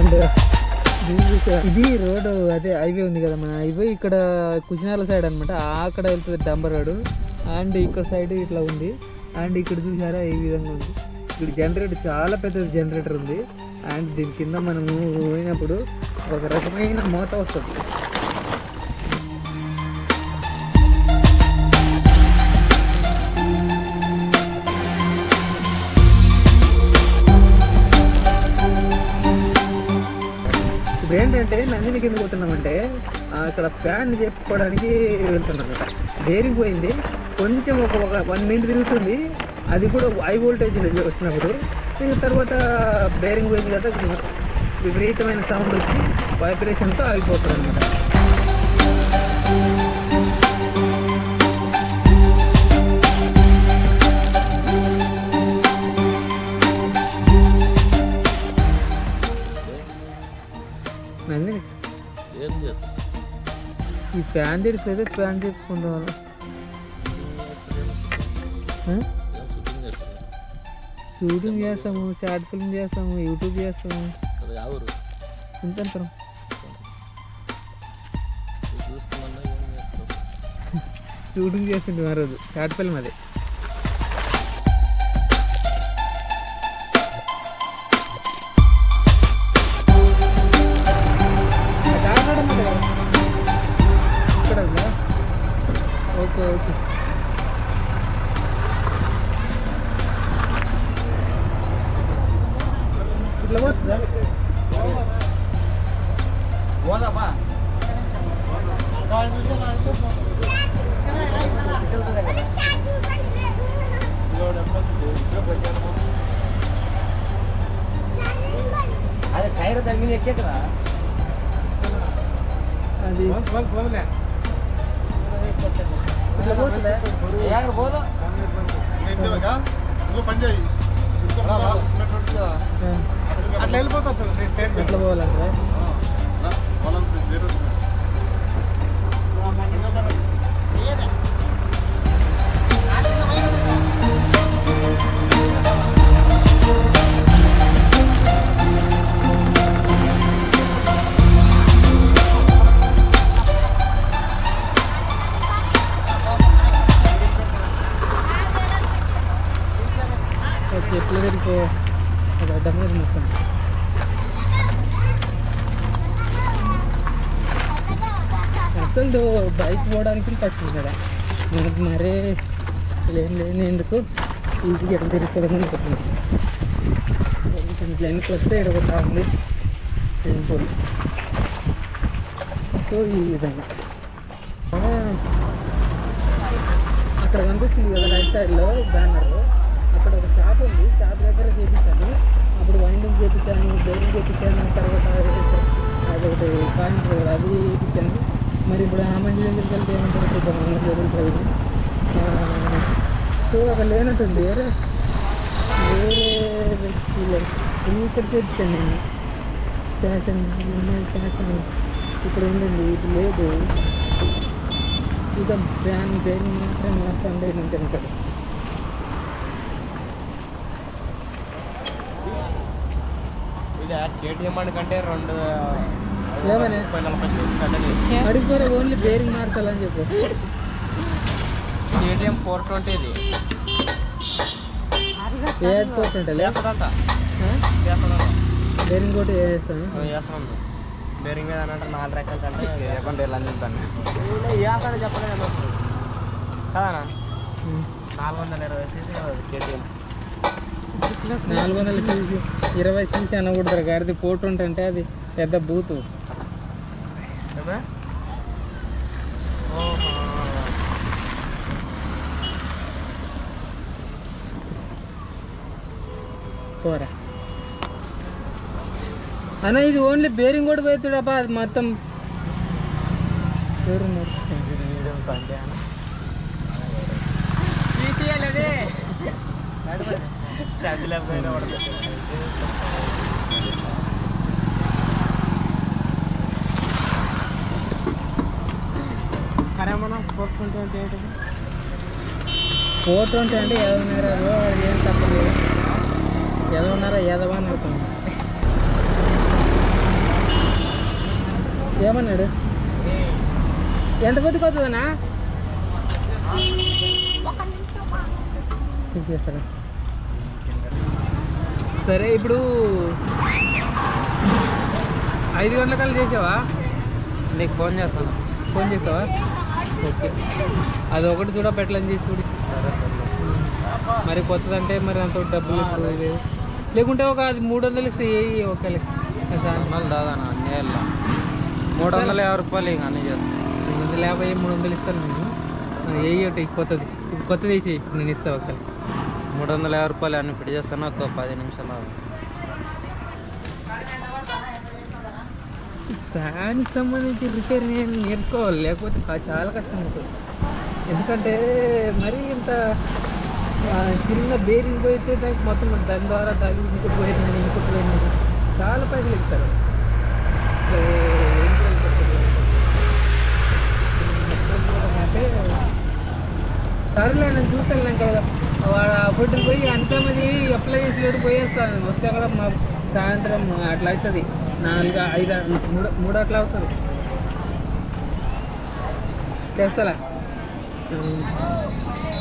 ఇది రోడ్డు అదే హైవే ఉంది కదా మన హైవే ఇక్కడ కుచినాల సైడ్ అనమాట. అక్కడ వెళ్తుంది డంబర్ రోడ్. అండ్ ఇక్కడ సైడ్ ఇట్లా ఉంది. అండ్ ఇక్కడ చూసారా ఈ విధంగా ఉంది. ఇక్కడ జనరేటర్ చాలా పెద్ద జనరేటర్ ఉంది. అండ్ దీని కింద మనము పోయినప్పుడు ఒక రకమైన మోత వస్తుంది. ఇప్పుడు ఏంటంటే నందిని కింద పోతున్నామంటే అక్కడ ఫ్యాన్ చెప్పుకోవడానికి వెళ్తున్నాం అనమాట. బేరింగ్ పోయింది, కొంచెం ఒక 1 మినిట్ తిరుగుతుంది. అది కూడా హై వోల్టేజ్ వచ్చినప్పుడు తర్వాత బేరింగ్ పోయింది కదా, విపరీతమైన సౌండ్ వచ్చి వైబ్రేషన్తో ఆగిపోతుంది అనమాట. నందిని ఈ ఫ్యాన్ తెరిస్తే ఫ్యాన్ చేసుకుంటాం. షూటింగ్ చేస్తాము, షార్ట్ ఫిల్మ్ చేస్తాము, యూట్యూబ్ చేస్తాము. సుంతంతరం షూటింగ్ చేస్తుండే ఆ రోజు షార్ట్ ఫిల్మ్ అదే. ఓకే ఓకే ఇట్లా పోతుందా? అదే టైర్ దాని మీద ఎక్కే కదా అది ఇట్లా పోతుందా? పోదు అట్లా వెళ్ళిపోతావు. ఎట్లా పోవాలంటే ఎట్లా తిరిగిపో అది అడ్డం మీద మొత్తం. అసలు బైక్ పోవడానికి కష్టం కదా మనకు. మరే లేని ఎందుకు ఇంటికి ఎట్లా తిరుగుతుందని అనుకుంటున్నాను. వెనక్కి వస్తే ఎడగొట్టా ఉంది వెళ్ళిపోయి. సో ఈ విధంగా అక్కడ కనిపిస్తుంది కదా రైట్ సైడ్లో బ్యానర్. అక్కడ ఒక షాప్ ఉంది, షాప్ దగ్గర చేయించాను. అప్పుడు వైండింగ్ చేయించాను, బేరింగ్ చేయించాను, తర్వాత అదొకటి పాయింట్ అది చేయించాను. మరి ఇప్పుడు ఆ మంది దగ్గరికి వెళ్తే ఏమంటారు చూద్దాం. సో అక్కడ లేనట్టుంది. వేరే వ్యక్తులు ఇక్కడ చేయించాను నేను. ఫ్యాషన్ ఫ్యాషన్ ఇప్పుడు ఏంటండి ఇది లేదు. ఇక బ్యాన్ బేరింగ్ మాత్రం మాత్రం నుంచి ఉంటుంది. కేటీఎం కంటే 2 అడిగిపోరా ఓన్లీ బేరింగ్ మార్చాలని చెప్పు. కేటీఎం 420 ఇది బేరింగ్ కూడా చేస్తాను. బేరింగ్ మీద అంటే 4 రకాల కంటే లేకుండా ఎలా చెప్తాను చెప్పలేదు కదనా. 420 cc కేటీఎం. 420 cc అనకూడదు గాడిది. 420 అంటే అది పెద్ద బూతు. పోరా అన్న, ఇది ఓన్లీ బేరింగ్ కూడా పోతుడబ్బా. అది మొత్తం మనం 420 అంటే ఏదన్నారా వాడు ఏం తప్పలేదు. ఏదన్నారా ఏదవా అని అర్థం. ఏమన్నాడు? ఎంత పొద్దుకు వస్తుందన్నా? చేస్తారా? సరే, ఇప్పుడు 5 గంటలకల్లా చేసావా? నీకు ఫోన్ చేస్తాను. ఫోన్ చేసావా? ఓకే, అది ఒకటి చూడ పెట్టలని చేసి చూడి. సరే సరే. మరి కొత్తదంటే మరి అంత డబ్బులు ఇప్పుడు ఇది. లేకుంటే ఒక అది 300 ఇస్తే ఏ ఓకే దాదానా అన్నీ వెళ్ళా 350 రూపాయలు ఇంక అన్నీ చేస్తాను. 250 300 ఇస్తాను నేను. ఏ ఒకటి కొత్తది వేసి నేను ఇస్తాను ఒకసారి. 350 రూపాయలు అన్నీ ఫిట్ చేస్తాను. ఒక 10 నిమిషాలు. ఫ్యాన్కి సంబంధించి రిపేర్ నేను నేర్చుకోవాలి, లేకపోతే చాలా కష్టం ఉంటుంది. ఎందుకంటే మరీ ఇంత చిన్న బేరింగ్ పోయితే దానికి మొత్తం దాని ద్వారా దాని ఇంకోటి పోయింది చాలా పైసలు ఇస్తారు. అంటే సరేలే, నేను చూస్తాను కదా. వాడు అప్పుడు పోయి అంతమంది అప్లై చేసి పోయేస్తాను. వస్తే అక్కడ మా సాయంత్రం అట్లా అవుతుంది, 4 5 3 అట్లా అవుతుంది. చేస్తారా?